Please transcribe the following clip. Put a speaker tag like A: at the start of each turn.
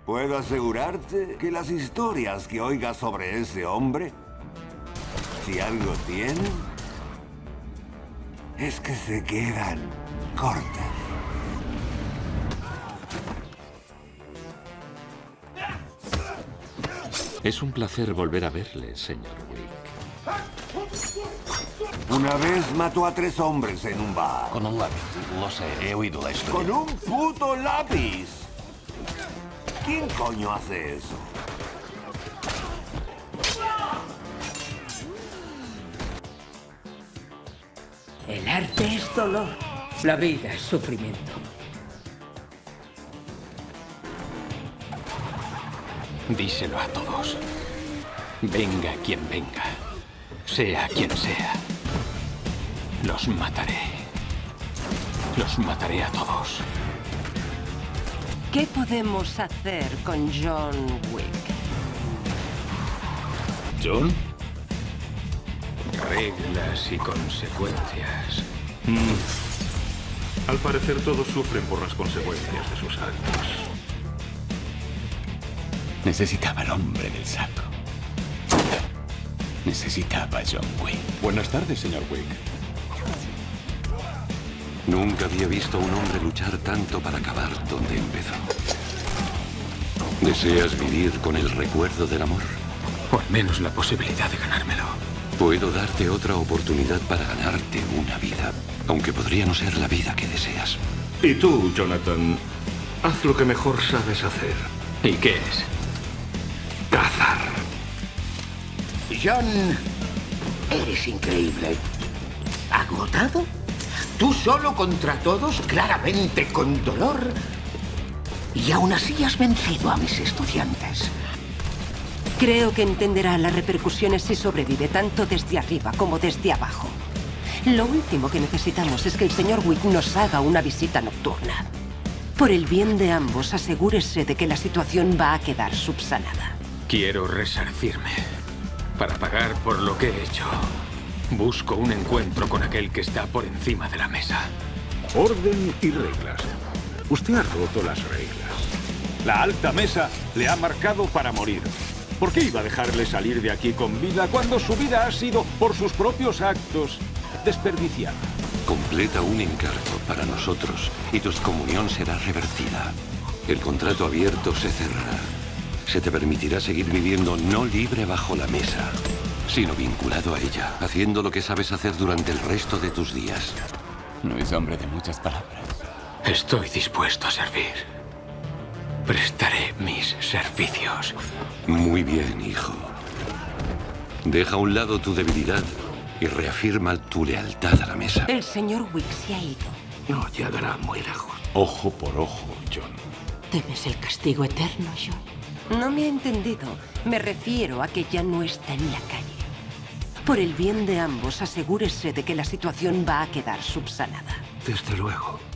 A: Puedo asegurarte que las historias que oigas sobre ese hombre, si algo tienen, es que se quedan cortas.
B: Es un placer volver a verle, señor Wick.
A: Una vez mató a 3 hombres en un bar.
C: Con un lápiz. Lo sé, he oído la historia.
A: ¡Con un puto lápiz! ¿Quién coño hace eso?
D: El arte es dolor. La vida es sufrimiento.
C: Díselo a todos. Venga quien venga. Sea quien sea. Los mataré. Los mataré a todos.
D: ¿Qué podemos hacer con John Wick?
C: ¿John? Reglas y consecuencias.
E: Al parecer todos sufren por las consecuencias de sus actos.
F: Necesitaba el hombre del saco. Necesitaba a John Wick.
G: Buenas tardes, señor Wick.
H: Nunca había visto a un hombre luchar tanto para acabar donde empezó. ¿Deseas vivir con el recuerdo del amor?
C: O al menos la posibilidad de ganármelo.
H: Puedo darte otra oportunidad para ganarte una vida, aunque podría no ser la vida que deseas.
E: Y tú, Jonathan, haz lo que mejor sabes hacer.
C: ¿Y qué es?
E: Cazar.
I: John, eres increíble. ¿Agotado? Tú solo contra todos, claramente con dolor. Y aún así has vencido a mis estudiantes.
D: Creo que entenderá las repercusiones si sobrevive tanto desde arriba como desde abajo. Lo último que necesitamos es que el señor Wick nos haga una visita nocturna. Por el bien de ambos, asegúrese de que la situación va a quedar subsanada.
C: Quiero resarcirme. Para pagar por lo que he hecho. Busco un encuentro con aquel que está por encima de la mesa.
E: Orden y reglas. Usted ha roto las reglas. La alta mesa le ha marcado para morir. ¿Por qué iba a dejarle salir de aquí con vida cuando su vida ha sido, por sus propios actos, desperdiciada?
H: Completa un encargo para nosotros y tu excomunión será revertida. El contrato abierto se cerrará. Se te permitirá seguir viviendo no libre bajo la mesa, sino vinculado a ella, haciendo lo que sabes hacer durante el resto de tus días.
F: No es hombre de muchas palabras.
C: Estoy dispuesto a servir. Prestaré mis servicios.
H: Muy bien, hijo. Deja a un lado tu debilidad y reafirma tu lealtad a la mesa.
D: El señor Wick se ha ido.
E: No llegará muy lejos.
G: Ojo por ojo, John.
D: ¿Temes el castigo eterno, John? No me ha entendido. Me refiero a que ya no está en la calle. Por el bien de ambos, asegúrese de que la situación va a quedar subsanada.
E: Desde luego.